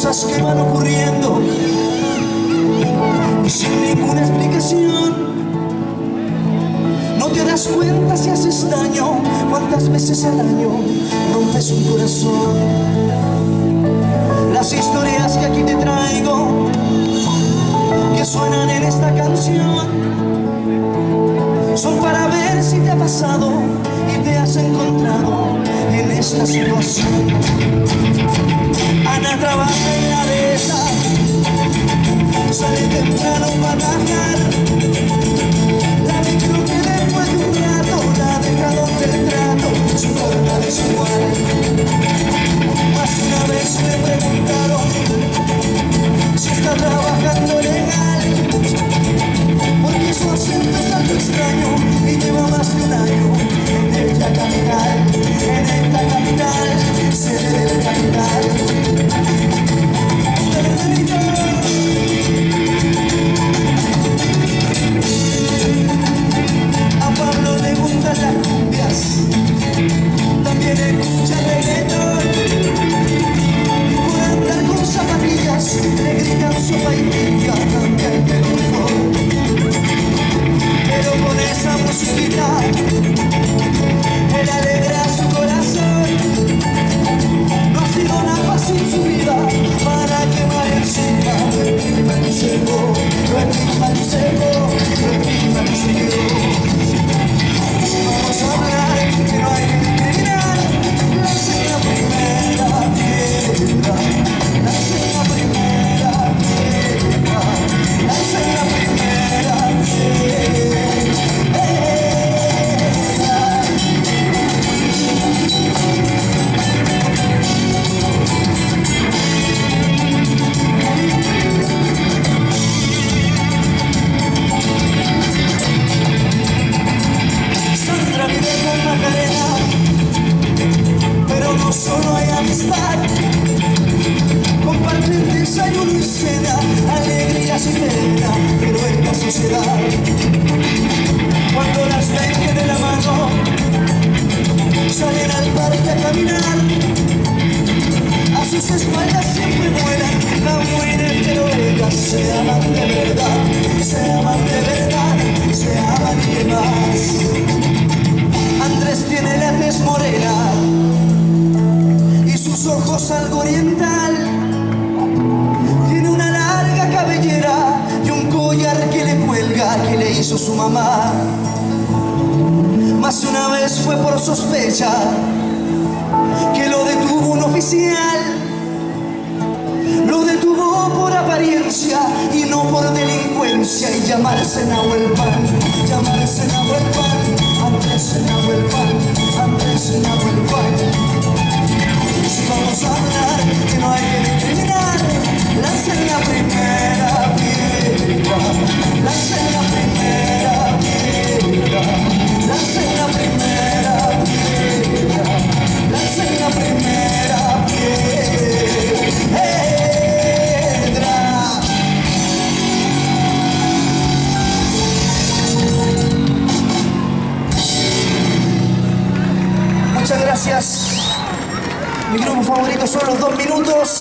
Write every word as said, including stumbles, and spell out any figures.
cosas que van ocurriendo y sin ninguna explicación. No te das cuenta si haces daño, cuántas veces al año rompes un corazón. Las historias que aquí te traigo, que suenan en esta canción, son para ver si te ha pasado y te has encontrado en esta situación. Ana trabaja en la dehesa, sale temprano para trabajar. La ve creo que después de un rato la deja donde el trato su forma desigual. Más una vez me preguntaron si está trabajando legal, porque su acento es algo extraño y lleva más de un año en esta capital, en esta capital, sede del capital. A Pablo le gustan las cumbias, también escucha reggaetón, y por andar con zapatillas le gritan sopa y pica, cambia el pelo mejor. Pero con esa musiquita él alegra su corazón. No ha sido nada fácil su vida para quemar el cigarro. Lo estima el cielo, lo estima el cielo, lo estima el cielo. Si vamos a hablar que no hay que discriminar, lancen la primera piedra, lancen la primera piedra, lancen la primera piedra. Sandra vive con Macarena, pero no solo hay amistad. Comparten desayuno y cena, alegrías y pena, pero en la sociedad, cuando las ven que de la mano salen al parque a caminar, a sus espaldas siempre vuelan, la mueren, pero ellas se aman de verdad, se aman de verdad, se aman y demás. Andrés tiene la tez morena y sus ojos algo oriental. Tiene una larga cabellera y un collar que le cuelga que le hizo su mamá. Más de una vez fue por sospecha que lo detuvo un oficial. Lo detuvo por apariencia y no por delincuencia. Y llamarse Nahuel Pan, llamarse Nahuel Pan, Andrés Nahuel Pan, Andrés Nahuel Pan. Si vamos a hablar que no hay que discriminar, lancen la primera piedra, lancen la primera piedra, lancen la primera piedra, lancen la primera piedra. Muchas gracias. Mi grupo favorito son los dos minutos.